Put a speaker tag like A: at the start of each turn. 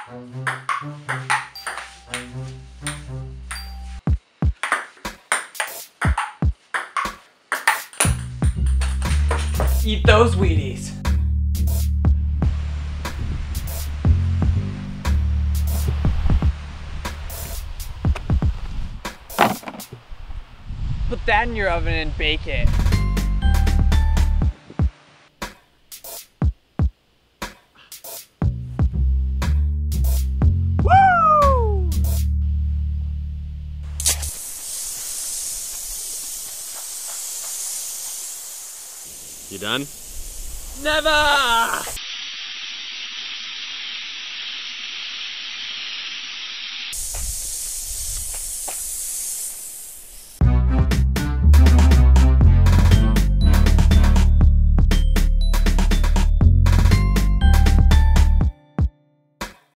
A: Eat those Wheaties. Put that in your oven and bake it. Woo!
B: You done?
A: Never!